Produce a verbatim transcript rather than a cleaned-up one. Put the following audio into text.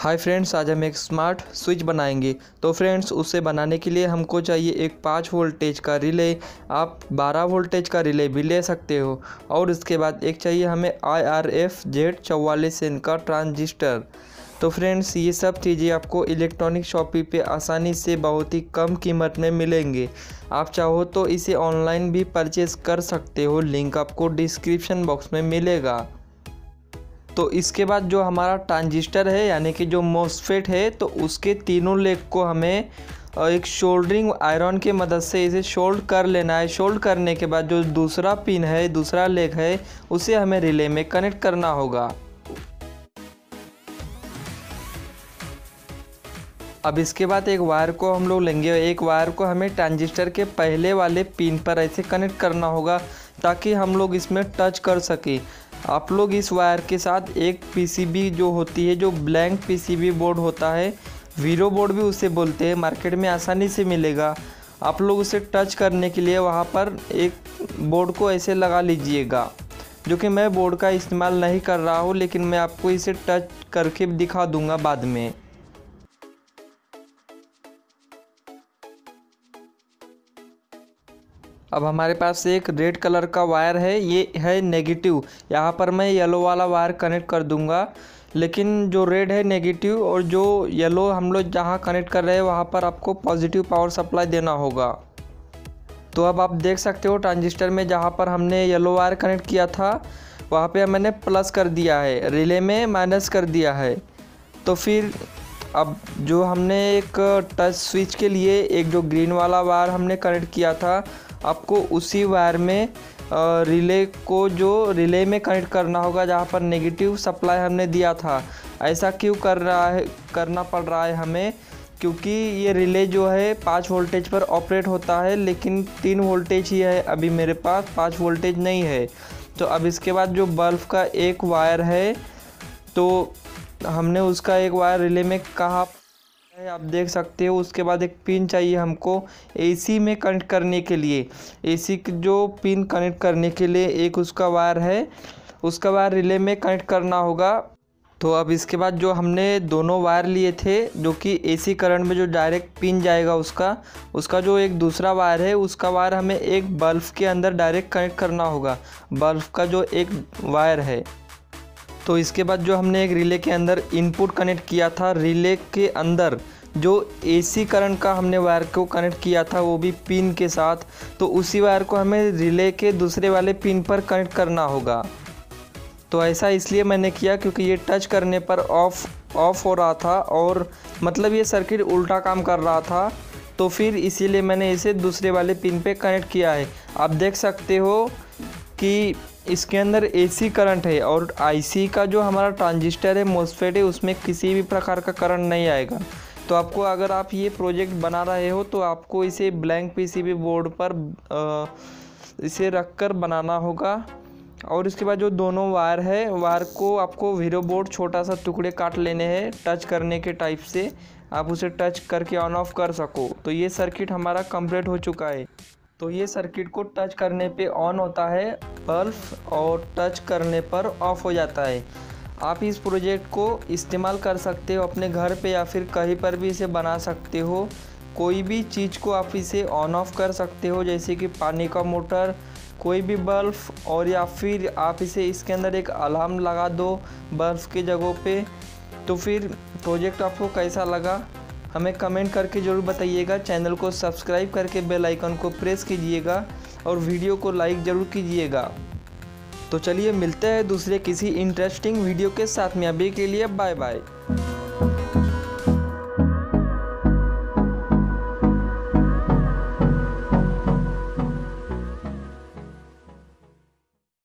Hi friends, आज हम एक स्मार्ट स्विच बनाएंगे। तो फ्रेंड्स, उसे बनाने के लिए हमको चाहिए एक पाँच वोल्टेज का रिले। आप बारह वोल्टेज का रिले भी ले सकते हो। और इसके बाद एक चाहिए हमें आई आर एफ जेड चौवालीस एन का ट्रांजिस्टर। तो फ्रेंड्स, ये सब चीज़ें आपको इलेक्ट्रॉनिक शॉपी पे आसानी से बहुत ही कम कीमत में मिलेंगे। आप चाहो तो इसे ऑनलाइन भी परचेज़ कर सकते हो, लिंक आपको डिस्क्रिप्शन बॉक्स में मिलेगा। तो इसके बाद जो हमारा ट्रांजिस्टर है यानी कि जो मॉसफेट है, तो उसके तीनों लेग को हमें एक सोल्डरिंग आयरन की मदद से इसे सोल्ड कर लेना है। सोल्ड करने के बाद जो दूसरा पिन है, दूसरा लेग है, उसे हमें रिले में कनेक्ट करना होगा। अब इसके बाद एक वायर को हम लोग लेंगे। एक वायर को हमें ट्रांजिस्टर के पहले वाले पिन पर ऐसे कनेक्ट करना होगा ताकि हम लोग इसमें टच कर सकें। आप लोग इस वायर के साथ एक पीसीबी जो होती है, जो ब्लैंक पीसीबी बोर्ड होता है, वीरो बोर्ड भी उसे बोलते हैं, मार्केट में आसानी से मिलेगा। आप लोग उसे टच करने के लिए वहाँ पर एक बोर्ड को ऐसे लगा लीजिएगा, जो कि मैं बोर्ड का इस्तेमाल नहीं कर रहा हूँ, लेकिन मैं आपको इसे टच करके दिखा दूँगा बाद में। अब हमारे पास एक रेड कलर का वायर है, ये है नेगेटिव। यहाँ पर मैं येलो वाला वायर कनेक्ट कर दूंगा, लेकिन जो रेड है नेगेटिव और जो येलो हम लोग जहाँ कनेक्ट कर रहे हैं वहाँ पर आपको पॉजिटिव पावर सप्लाई देना होगा। तो अब आप देख सकते हो ट्रांजिस्टर में जहाँ पर हमने येलो वायर कनेक्ट किया था वहाँ पे मैंने प्लस कर दिया है, रिले में माइनस कर दिया है। तो फिर अब जो हमने एक टच स्विच के लिए एक जो ग्रीन वाला वायर हमने कनेक्ट किया था, आपको उसी वायर में रिले को जो रिले में कनेक्ट करना होगा जहाँ पर नेगेटिव सप्लाई हमने दिया था। ऐसा क्यों कर रहा है करना पड़ रहा है हमें, क्योंकि ये रिले जो है पाँच वोल्टेज पर ऑपरेट होता है, लेकिन तीन वोल्टेज ही है अभी मेरे पास, पाँच वोल्टेज नहीं है। तो अब इसके बाद जो बल्ब का एक वायर है, तो हमने उसका एक वायर रिले में कहाँ आप देख सकते हो। उसके बाद एक पिन चाहिए हमको एसी में कनेक्ट करने के लिए। एसी की जो पिन कनेक्ट करने के लिए एक उसका वायर है, उसका वायर रिले में कनेक्ट करना होगा। तो अब इसके बाद जो हमने दोनों वायर लिए थे, जो कि एसी करंट में जो डायरेक्ट पिन जाएगा, उसका उसका जो एक दूसरा वायर है, उसका वायर हमें एक बल्ब के अंदर डायरेक्ट कनेक्ट करना होगा, बल्ब का जो एक वायर है। तो इसके बाद जो हमने एक रिले के अंदर इनपुट कनेक्ट किया था, रिले के अंदर जो एसी करंट का हमने वायर को कनेक्ट किया था, वो भी पिन के साथ, तो उसी वायर को हमें रिले के दूसरे वाले पिन पर कनेक्ट करना होगा। तो ऐसा इसलिए मैंने किया क्योंकि ये टच करने पर ऑफ ऑफ हो रहा था और मतलब ये सर्किट उल्टा काम कर रहा था, तो फिर इसीलिए मैंने इसे दूसरे वाले पिन पे कनेक्ट किया है। आप देख सकते हो कि इसके अंदर एसी करंट है और आईसी का जो हमारा ट्रांजिस्टर है, मॉसफेट है, उसमें किसी भी प्रकार का करंट नहीं आएगा। तो आपको अगर आप ये प्रोजेक्ट बना रहे हो तो आपको इसे ब्लैंक पीसीबी बोर्ड पर आ, इसे रखकर बनाना होगा। और इसके बाद जो दोनों वायर है, वायर को आपको वीरो बोर्ड छोटा सा टुकड़े काट लेने हैं टच करने के टाइप से, आप उसे टच करके ऑन ऑफ कर सको। तो ये सर्किट हमारा कंप्लीट हो चुका है। तो ये सर्किट को टच करने पे ऑन होता है बल्ब और टच करने पर ऑफ हो जाता है। आप इस प्रोजेक्ट को इस्तेमाल कर सकते हो अपने घर पे या फिर कहीं पर भी इसे बना सकते हो। कोई भी चीज़ को आप इसे ऑन ऑफ कर सकते हो, जैसे कि पानी का मोटर, कोई भी बल्ब, और या फिर आप इसे इसके अंदर एक अलार्म लगा दो बल्ब की जगह पे। तो फिर प्रोजेक्ट आपको कैसा लगा हमें कमेंट करके ज़रूर बताइएगा। चैनल को सब्सक्राइब करके बेल आइकन को प्रेस कीजिएगा और वीडियो को लाइक ज़रूर कीजिएगा। तो चलिए मिलते हैं दूसरे किसी इंटरेस्टिंग वीडियो के साथ में। अभी के लिए बाय बाय।